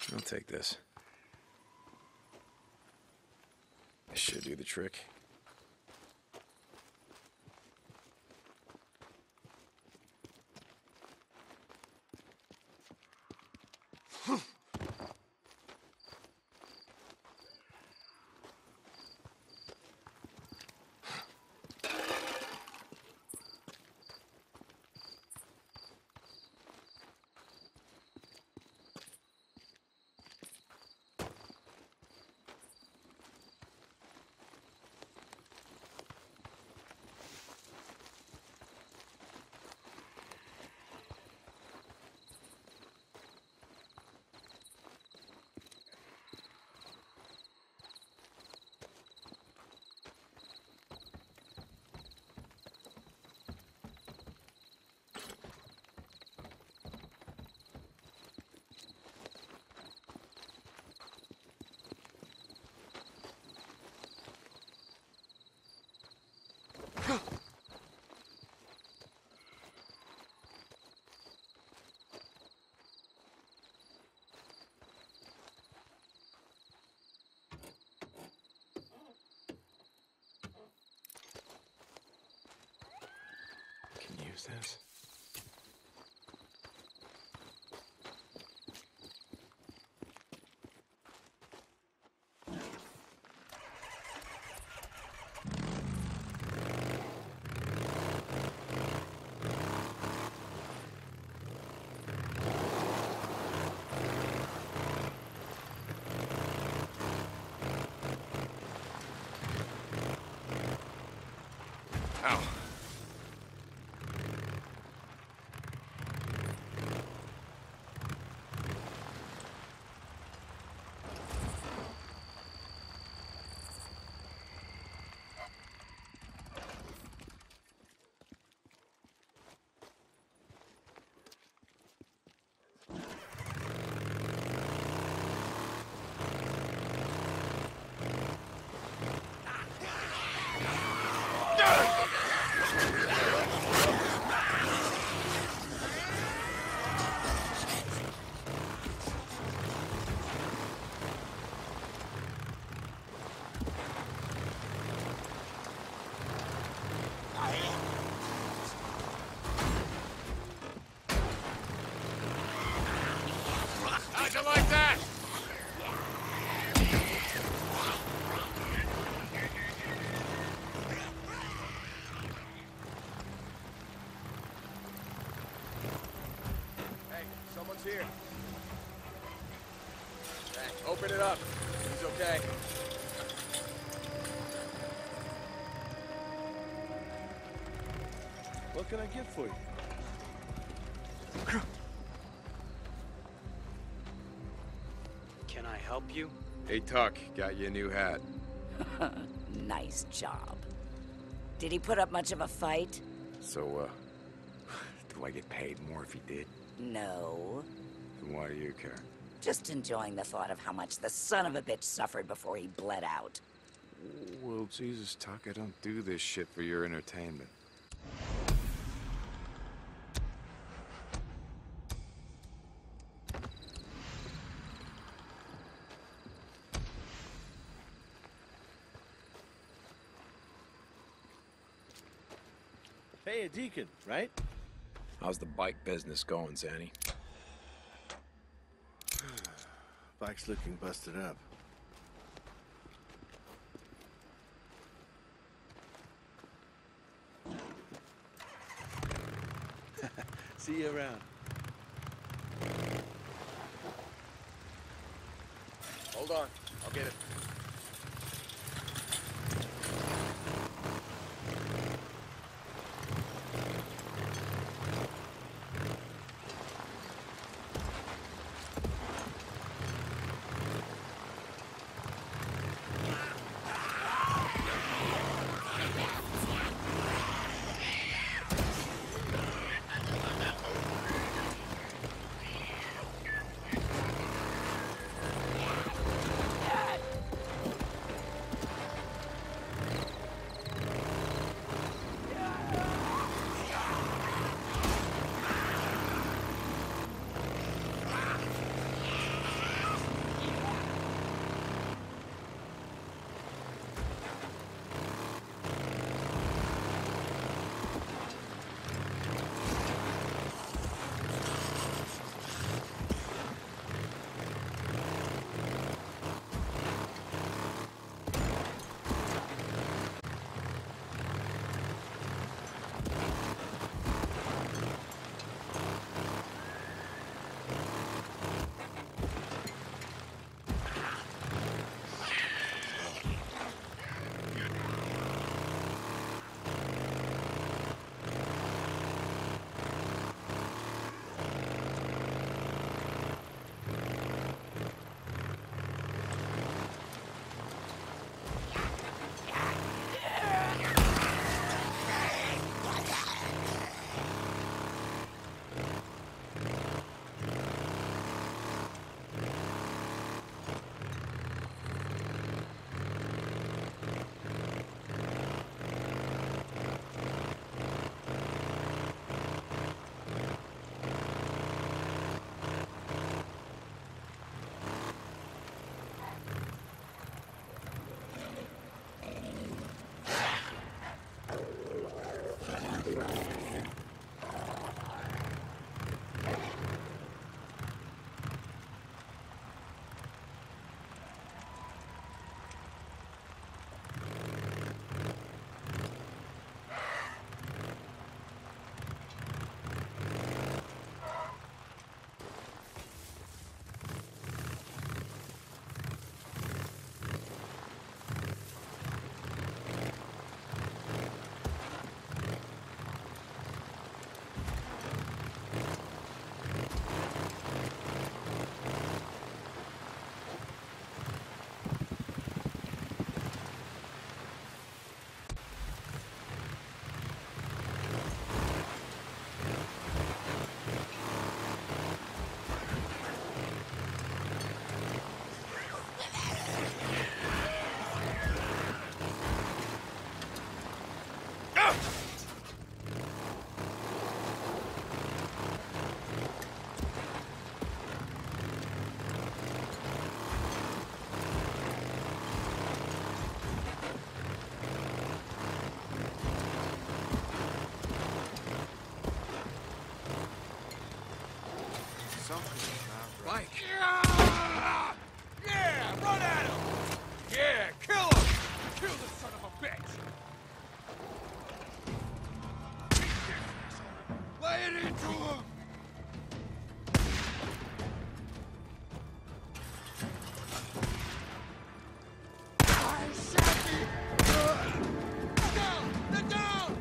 I'll take this. This should do the trick. Use this. Ow. Here. Open it up. He's okay. What can I get for you? Can I help you? Hey, Tuck, got you a new hat. Nice job. Did he put up much of a fight? So, do I get paid more if he did? No. Then why do you care? Just enjoying the thought of how much the son of a bitch suffered before he bled out. Well, Jesus, Tuck, I don't do this shit for your entertainment. Hey, a Deacon, right? How's the bike business going, Zanny? Bike's looking busted up. See you around. Hold on. I'll get it. Bike. Yeah, run at him! Yeah, kill him! Kill this son of a bitch! Lay it into him! Down! They're down!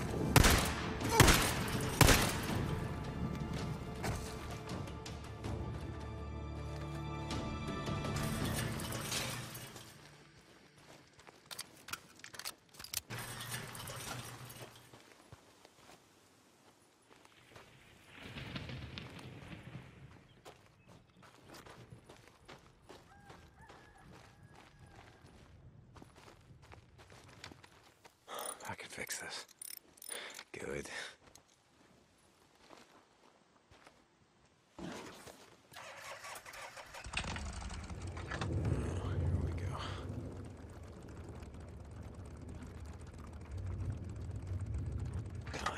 I can fix this. Good. Here we go. Done.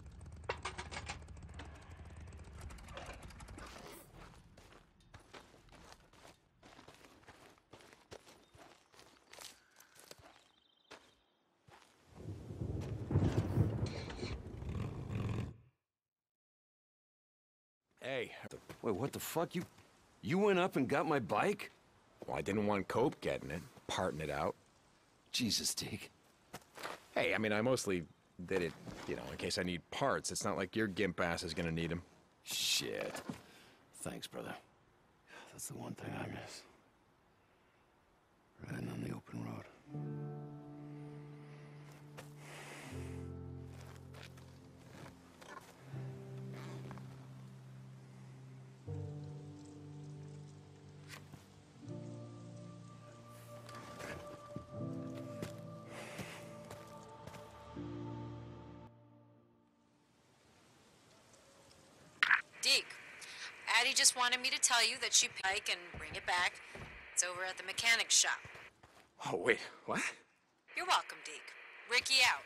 Hey. Wait, what the fuck? You went up and got my bike? Well, I didn't want Cope getting it, parting it out. Jesus, Deek. Hey, I mean, I mostly did it, you know, in case I need parts. It's not like your gimp ass is gonna need them. Shit. Thanks, brother. That's the one thing I miss. Riding on the open road. Deek, Addie just wanted me to tell you that she bike and bring it back. It's over at the mechanic's shop. Oh, wait, what? You're welcome, Deek. Ricky out.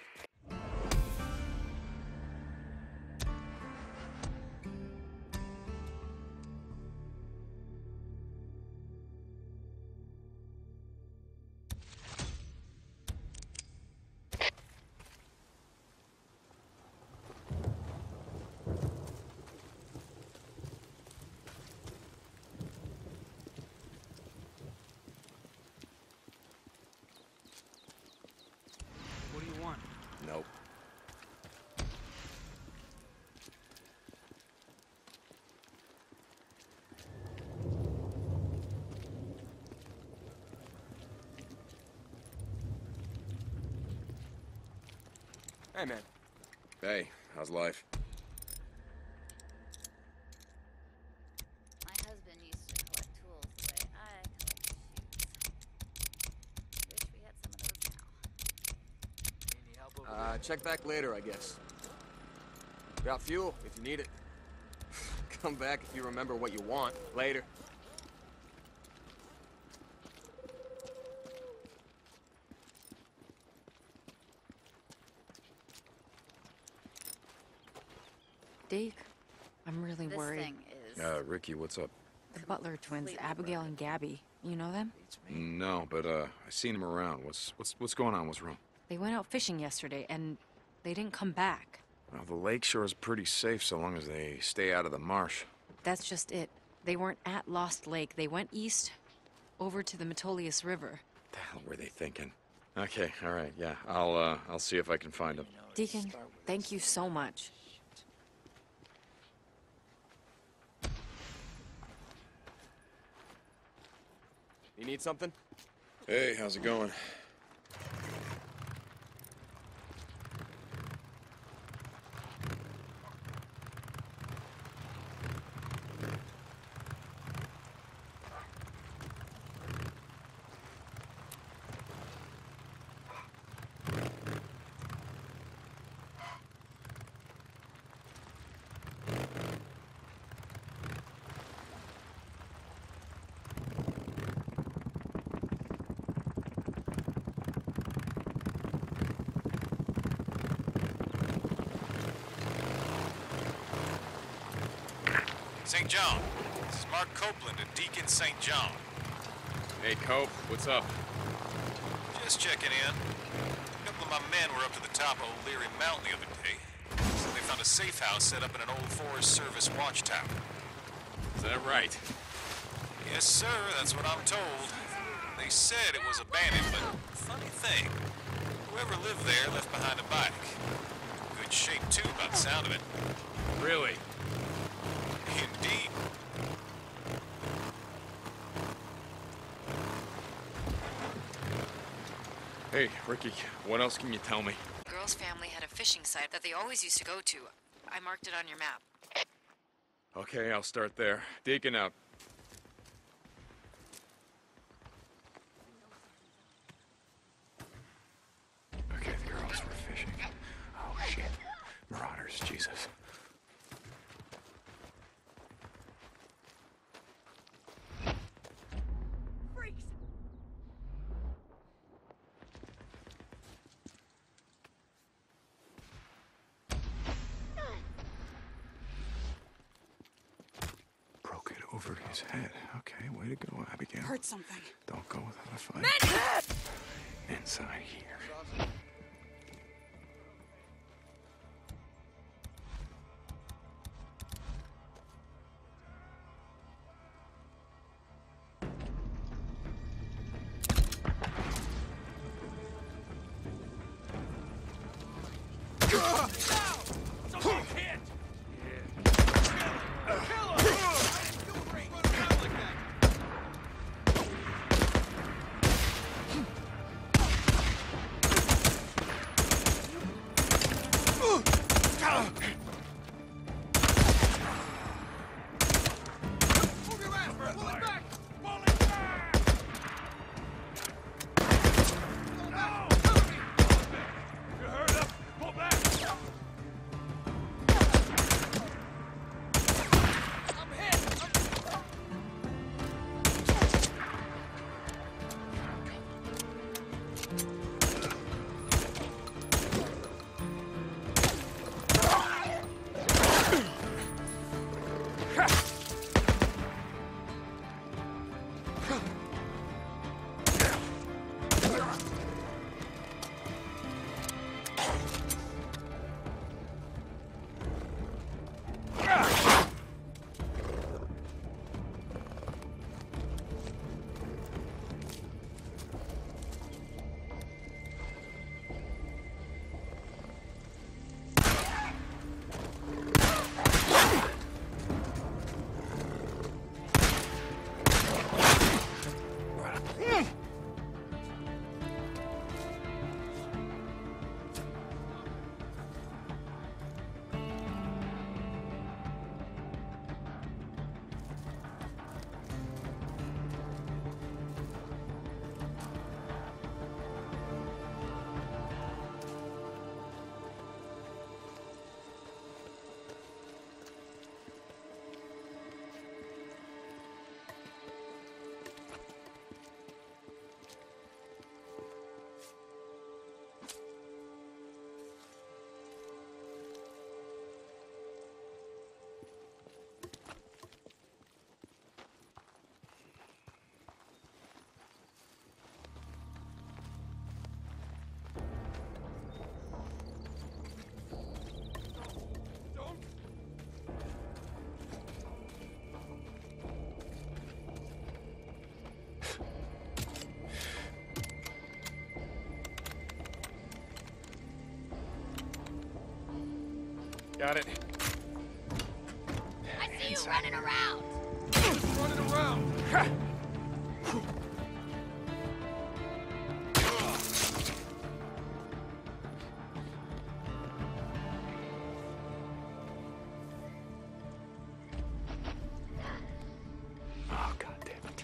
What do you want? Nope. Hey, man. Hey, how's life? My husband used to collect tools the way I collect shoes. Wish we had some of those now. Check back later, I guess. Got fuel, if you need it. Come back if you remember what you want. Later. Deek, I'm really This worried. thing is Ricky, what's up? The Butler twins, completely Abigail broken. and Gabby. You know them? No, but I seen him around. What's going on? What's wrong? They went out fishing yesterday and they didn't come back. Well, the lake shore is pretty safe so long as they stay out of the marsh. That's just it. They weren't at Lost Lake. They went east over to the Metolius River. What the hell were they thinking? Okay, all right, yeah. I'll see if I can find them. Deacon, thank you so much. You need something? Hey, how's it going? St. John, Mark Copeland and Deacon St. John. Hey, Cope, what's up? Just checking in. A couple of my men were up to the top of O'Leary Mountain the other day. So they found a safe house set up in an old Forest Service watchtower. Is that right? Yes, sir, that's what I'm told. They said it was abandoned, but funny thing, whoever lived there left behind a bike. Good shape, too, by the sound of it. Really? Indeed. Hey, Ricky, what else can you tell me? The girl's family had a fishing site that they always used to go to. I marked it on your map. Okay, I'll start there. Deacon out. Okay, the girls were fishing. Oh, shit. Marauders, Jesus. Broke it over his head. Okay, way to go, Abigail. Heard something. Don't go without a fight. Inside here. Got it. I see you running around. Running around. Oh, God damn it.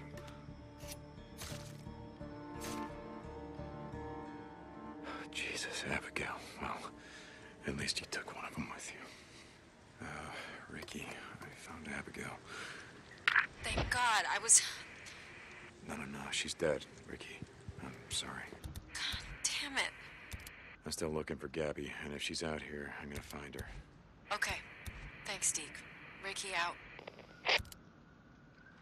Jesus, Abigail. Well, at least you took one of them with you. Ricky, I found Abigail. Thank God, I was... No, she's dead, Ricky. I'm sorry. God damn it. I'm still looking for Gabby, and if she's out here, I'm gonna find her. Okay. Thanks, Deek. Ricky out.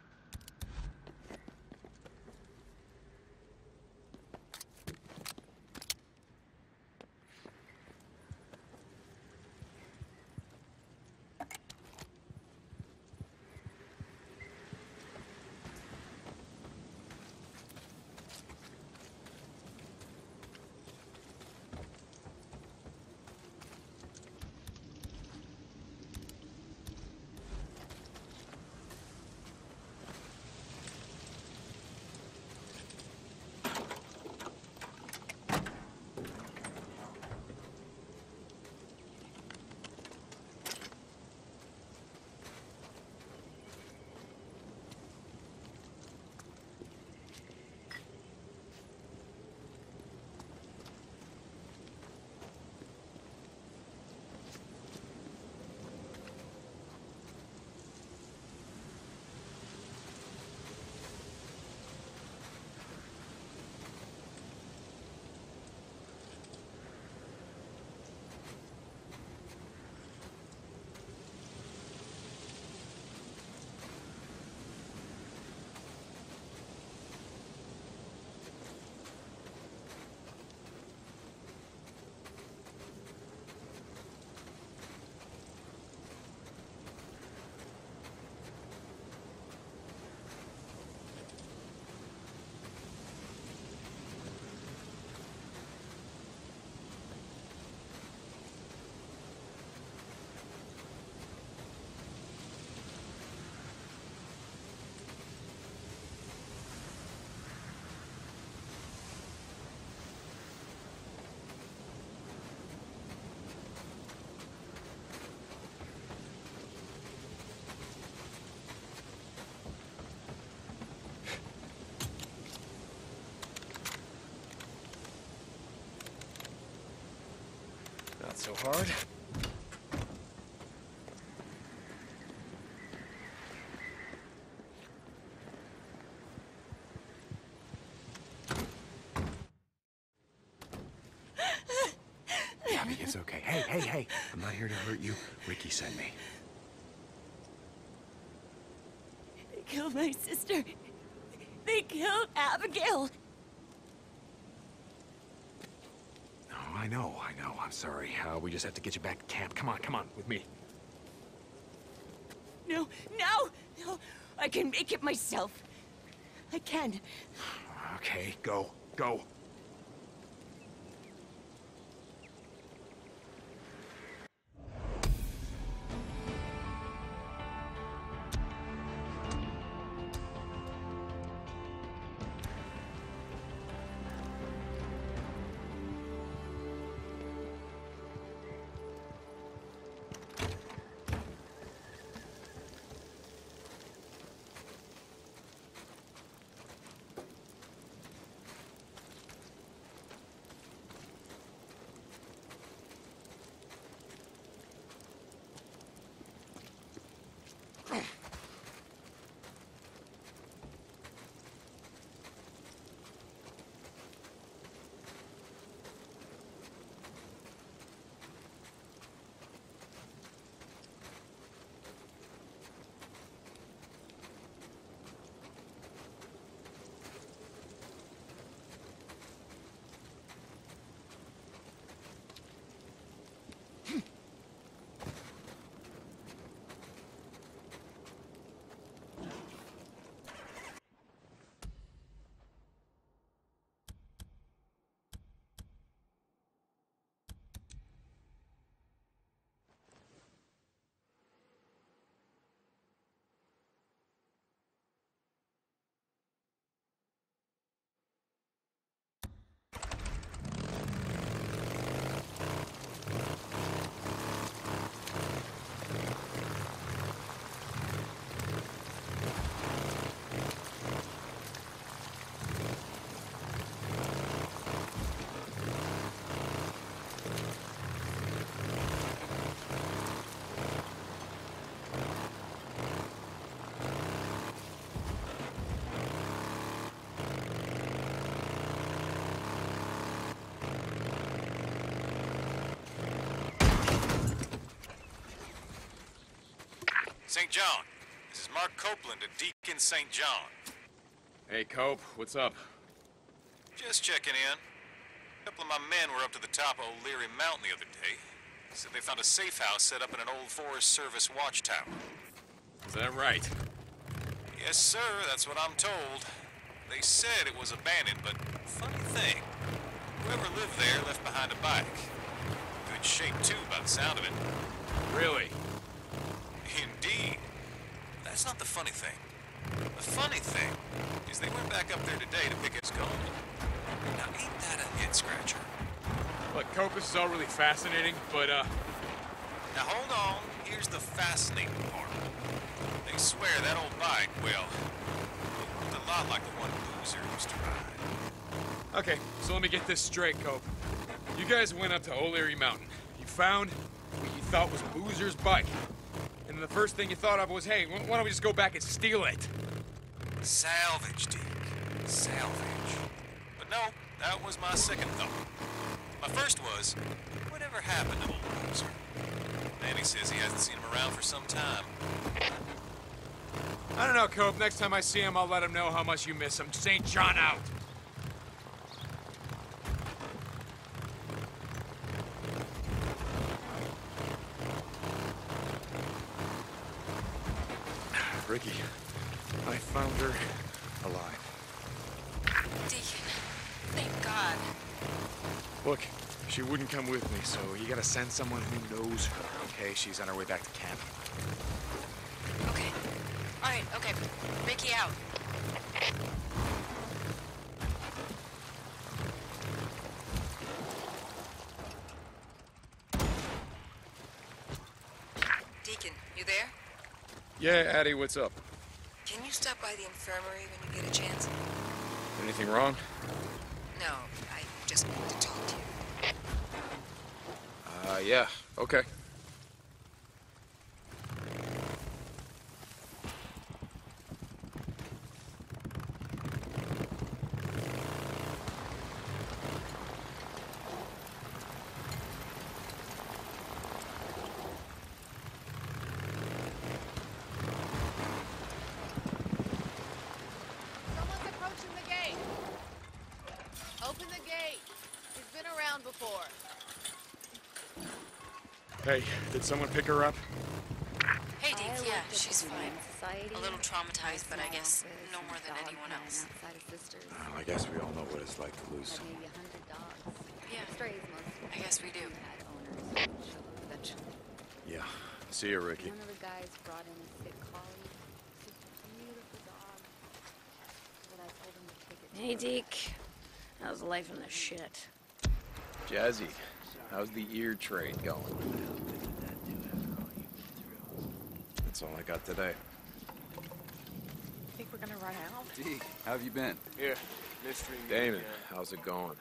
so hard. Abby, it's okay. Hey. I'm not here to hurt you. Ricky sent me. They killed my sister. They killed Abigail. Oh, I know. I'm sorry. We just have to get you back to camp. Come on, with me. No. I can make it myself. I can. Okay, go. St. John. This is Mark Copeland at Deacon St. John. Hey, Cope, what's up? Just checking in. A couple of my men were up to the top of O'Leary Mountain the other day. Said they found a safe house set up in an old Forest Service watchtower. Is that right? Yes, sir, that's what I'm told. They said it was abandoned, but funny thing, whoever lived there left behind a bike. Good shape, too, by the sound of it. Really? Indeed. That's not the funny thing. The funny thing is they went back up there today to pick his gold. Now, ain't that a head-scratcher? Look, Cope, this is all really fascinating, but, Now, hold on. Here's the fascinating part. They swear that old bike, well, it looked a lot like the one Boozer used to ride. Okay, so let me get this straight, Cope. You guys went up to O'Leary Mountain. You found what you thought was Boozer's bike. And the first thing you thought of was, hey, why don't we just go back and steal it? Salvage, Deek. Salvage. But no, that was my second thought. My first was, whatever happened to old Boozer? Manny says he hasn't seen him around for some time. I don't know, Cope. Next time I see him, I'll let him know how much you miss him. St. John out. Ricky, I found her alive. Deacon, thank God. Look, she wouldn't come with me, so you gotta send someone who knows her, okay? She's on her way back to camp. Okay. All right, okay. Ricky out. Deacon, you there? Yeah, Addie, what's up? Can you stop by the infirmary when you get a chance? Anything wrong? No, I just wanted to talk to you. Yeah, okay. Someone's approaching the gate. Open the gate. He's been around before. Hey, did someone pick her up? Hey, Deek, yeah, she's fine. A little traumatized, but I guess no more than anyone else. Well, I guess we all know what it's like to lose someone. Yeah, I guess we do. Yeah. See you, Ricky. One of the guys brought in a sick collie. Just a beautiful dog. But I told him to take it. Hey, Deek. How's life in the shit? Jazzy, how's the ear trade going? That's all I got today. Think we're gonna run out? Deek, how have you been? Here, mystery. Damon, how's it going?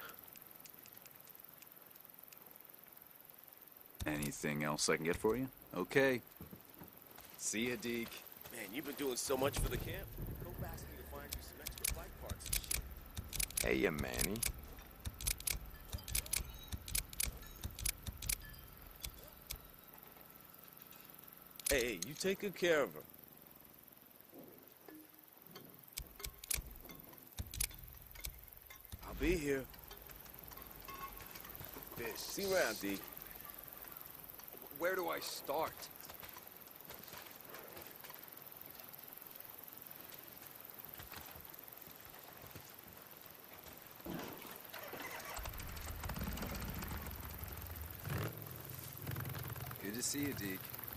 Anything else I can get for you? Okay. See ya, Deek. Man, you've been doing so much for the camp. Go ask me to find you some extra bike parts and shit. Hey, ya, Manny. Hey, you take good care of her. I'll be here. See you around, Deek. Where do I start? Good to see you, Deek.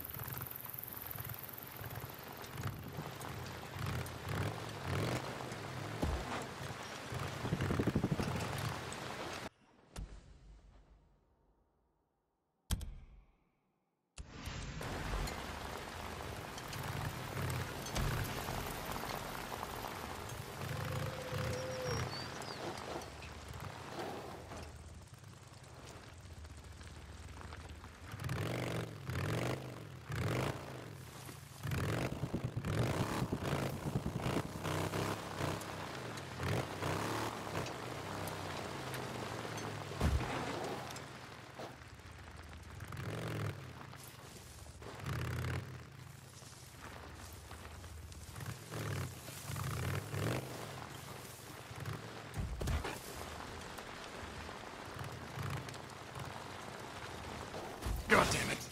God damn it.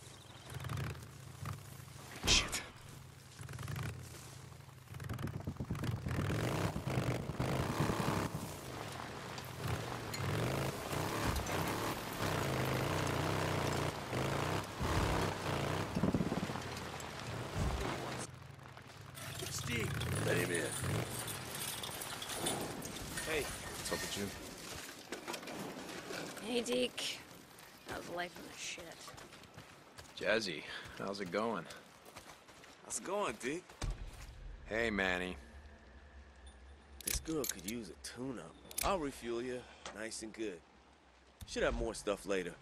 Shit. Steve, let him in. Hey, What's up with you? Hey, Deek. How's life in the shit? Jazzy, how's it going? how's it going, Deek? Hey, Manny. This girl could use a tune-up. I'll refuel you, nice and good. Should have more stuff later.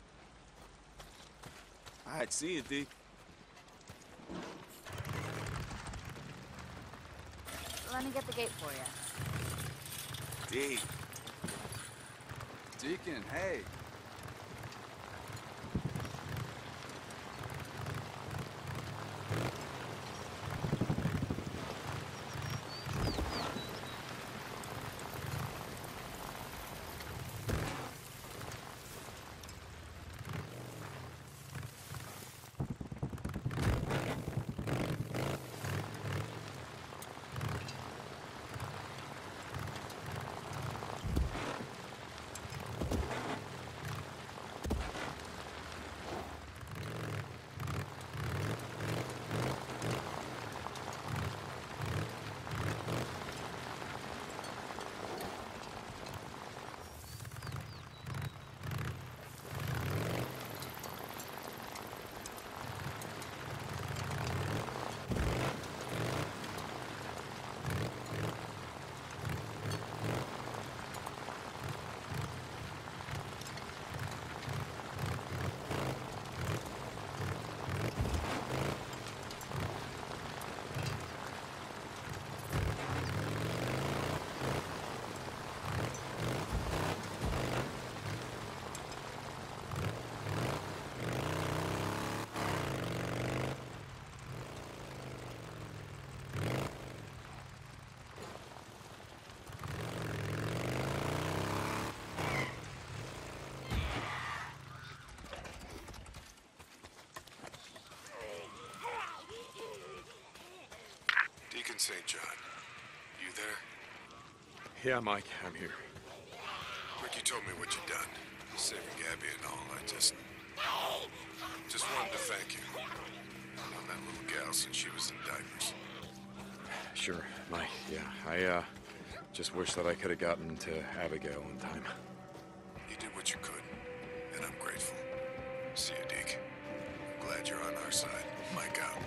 All right, see you, Deek. Let me get the gate for you. Deek. Deacon, hey. Deacon St. John. You there? Yeah, Mike, I'm here. Ricky told me what you done. Saving Gabby and all. I just wanted to thank you. On that little gal since she was in diapers. Sure, Mike, yeah. I just wish that I could have gotten to Abigail in time. You did what you could, and I'm grateful. See you, Deek. I'm glad you're on our side. Mike out.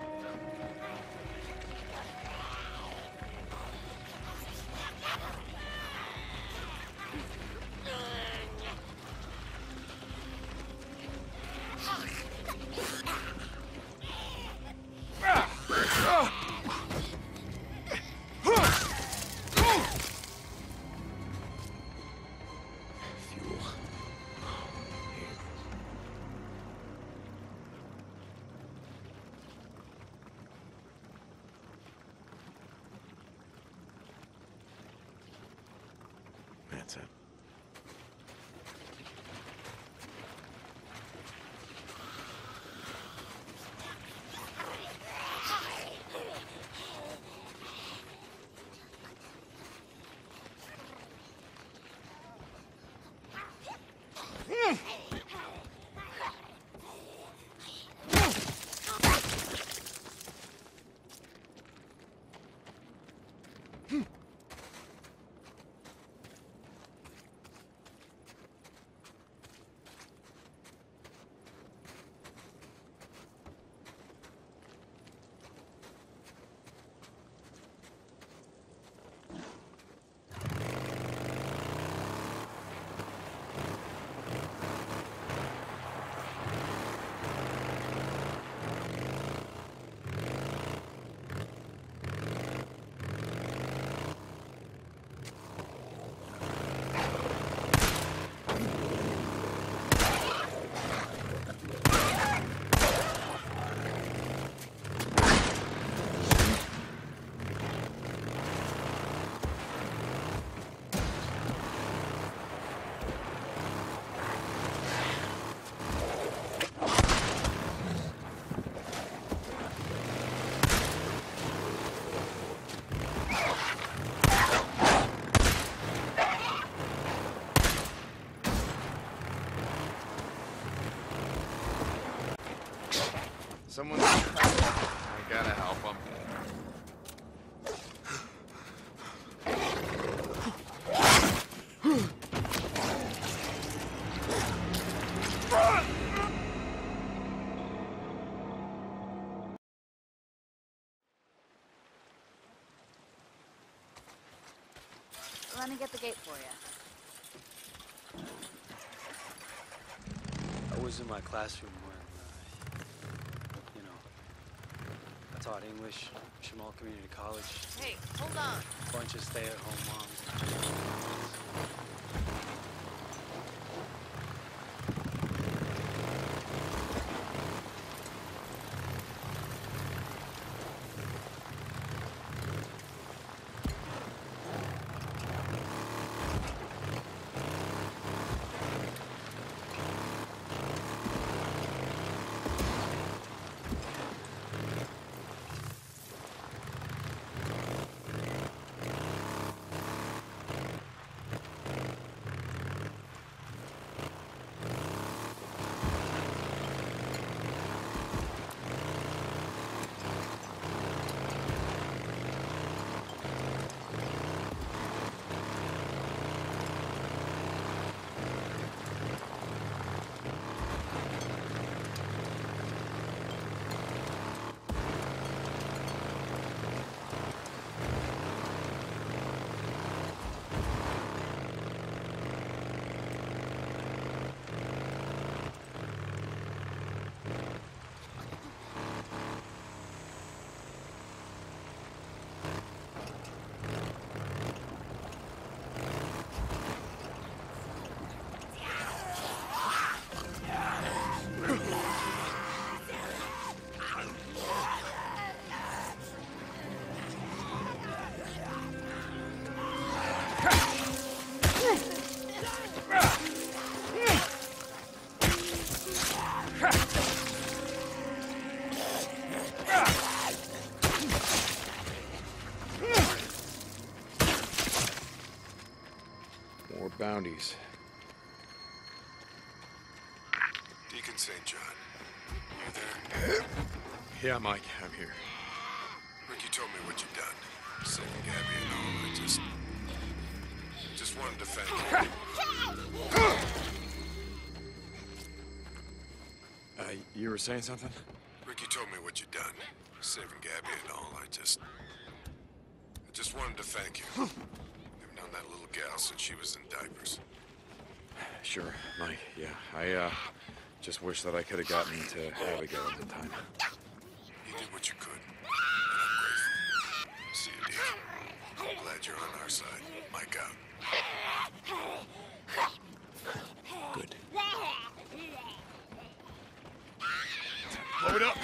That's it. Someone... I gotta help him. Let me get the gate for you. I was in my classroom when, I taught English, Shamal Community College. Hey, hold on. Bunch of stay-at-home moms. bounties. Deacon St. John, you there? Yeah, Mike, I'm here. Ricky told me what you've done. Saving Gabby and all. I just wanted to thank you. You were saying something? Ricky told me what you'd done. Saving Gabby and all. I just wanted to thank you. I've known that little gal since she was in diapers. Sure, Mike, yeah. I, just wish that I could have gotten to Abigail in time. You did what you could, and I'm grateful. See you, Deek. I'm glad you're on our side. Mike out. Good. Load up!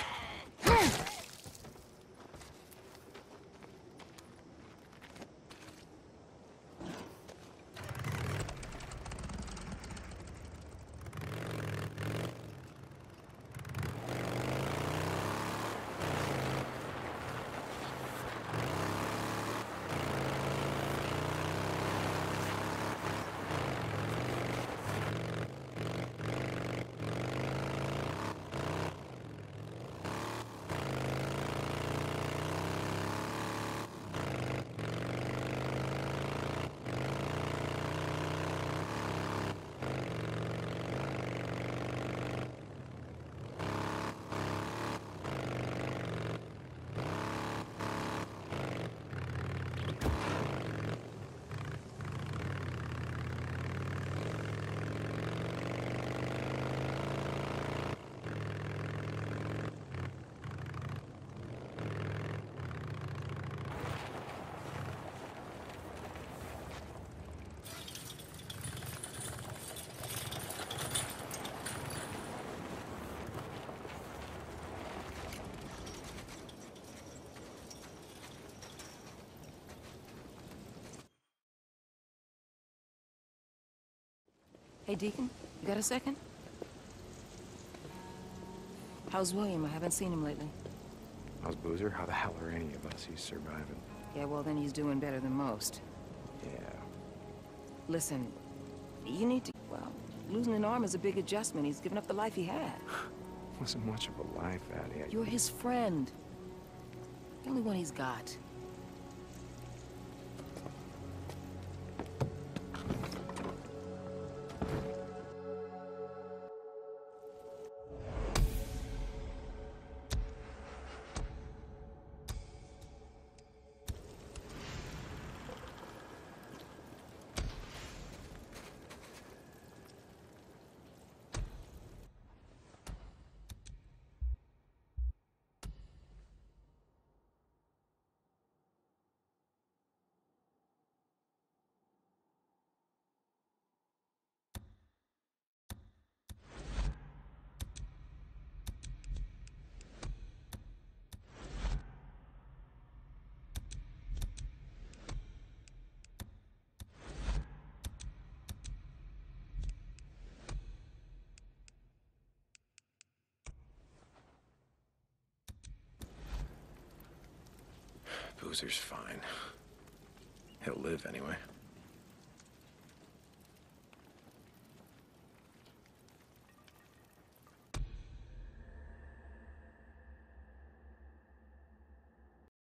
Hey, Deacon, you got a second? How's William? I haven't seen him lately. How's Boozer? How the hell are any of us? He's surviving. Yeah, well, then he's doing better than most. Yeah. Listen, you need to... Well, losing an arm is a big adjustment. He's given up the life he had. Wasn't much of a life, Addie. You're his friend. The only one he's got. Boozer's fine. He'll live anyway.